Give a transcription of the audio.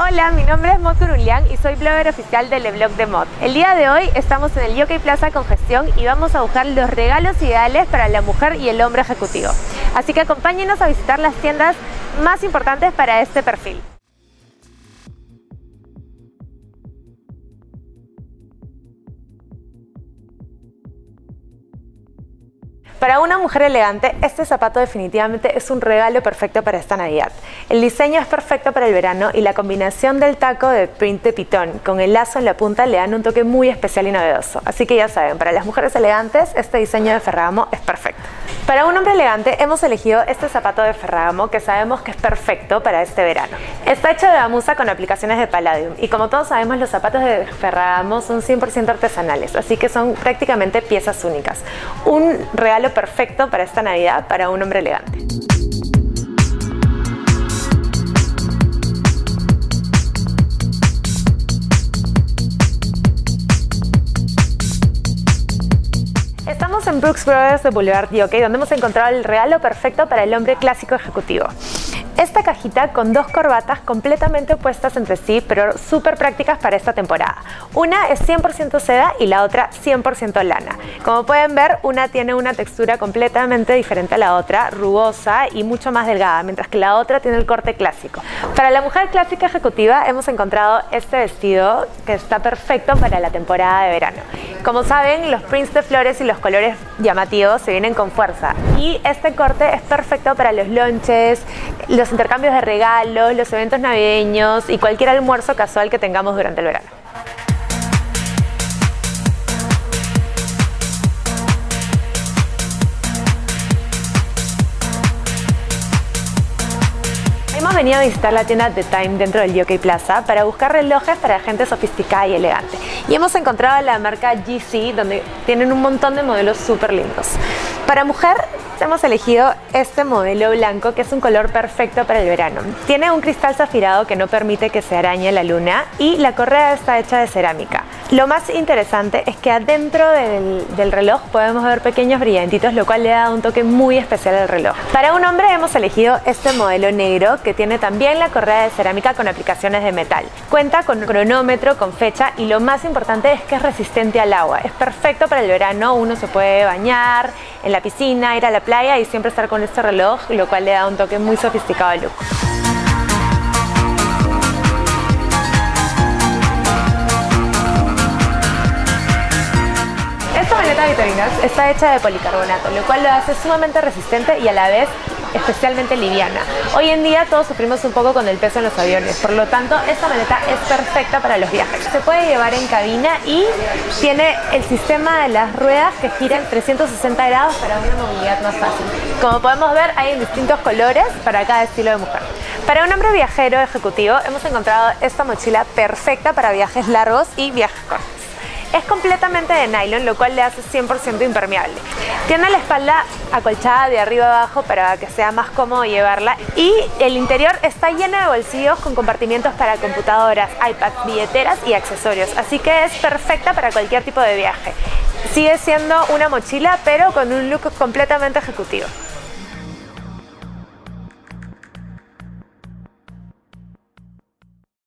Hola, mi nombre es Mod Curulián y soy blogger oficial del blog de Mod. El día de hoy estamos en el Jockey Plaza Congestión y vamos a buscar los regalos ideales para la mujer y el hombre ejecutivo. Así que acompáñenos a visitar las tiendas más importantes para este perfil. Para una mujer elegante, este zapato definitivamente es un regalo perfecto para esta Navidad. El diseño es perfecto para el verano y la combinación del taco de print de pitón con el lazo en la punta le dan un toque muy especial y novedoso. Así que ya saben, para las mujeres elegantes, este diseño de Ferragamo es perfecto. Para un hombre elegante hemos elegido este zapato de Ferragamo que sabemos que es perfecto para este verano. Está hecho de gamuza con aplicaciones de palladium y como todos sabemos los zapatos de Ferragamo son 100% artesanales, así que son prácticamente piezas únicas. Un regalo perfecto para esta Navidad para un hombre elegante. Estamos en Brooks Brothers de Boulevard Jockey, donde hemos encontrado el regalo perfecto para el hombre clásico ejecutivo. Esta cajita con dos corbatas completamente opuestas entre sí, pero súper prácticas para esta temporada. Una es 100% seda y la otra 100% lana. Como pueden ver, una tiene una textura completamente diferente a la otra, rugosa y mucho más delgada, mientras que la otra tiene el corte clásico. Para la mujer clásica ejecutiva hemos encontrado este vestido que está perfecto para la temporada de verano. Como saben, los prints de flores y los colores llamativos se vienen con fuerza y este corte es perfecto para los lunches, los intercambios de regalos, los eventos navideños y cualquier almuerzo casual que tengamos durante el verano. Hemos venido a visitar la tienda The Time dentro del Jockey Plaza para buscar relojes para gente sofisticada y elegante. Y hemos encontrado la marca GC, donde tienen un montón de modelos súper lindos. Para mujer hemos elegido este modelo blanco que es un color perfecto para el verano. Tiene un cristal zafirado que no permite que se arañe la luna y la correa está hecha de cerámica. Lo más interesante es que adentro del reloj podemos ver pequeños brillantitos, lo cual le da un toque muy especial al reloj. Para un hombre hemos elegido este modelo negro que tiene también la correa de cerámica con aplicaciones de metal. Cuenta con un cronómetro, con fecha y lo más importante es que es resistente al agua. Es perfecto para el verano, uno se puede bañar en la piscina, ir a la playa y siempre estar con este reloj, lo cual le da un toque muy sofisticado al look. Esta maleta de vitaminas está hecha de policarbonato, lo cual lo hace sumamente resistente y a la vez especialmente liviana. Hoy en día todos sufrimos un poco con el peso en los aviones, por lo tanto esta maleta es perfecta para los viajes. Se puede llevar en cabina y tiene el sistema de las ruedas que gira en 360 grados para una movilidad más fácil. Como podemos ver, hay en distintos colores para cada estilo de mujer. Para un hombre viajero ejecutivo hemos encontrado esta mochila perfecta para viajes largos y viajes cortos. Es completamente de nylon, lo cual le hace 100% impermeable. Tiene la espalda acolchada de arriba abajo para que sea más cómodo llevarla y el interior está lleno de bolsillos con compartimientos para computadoras, iPads, billeteras y accesorios, así que es perfecta para cualquier tipo de viaje. Sigue siendo una mochila pero con un look completamente ejecutivo.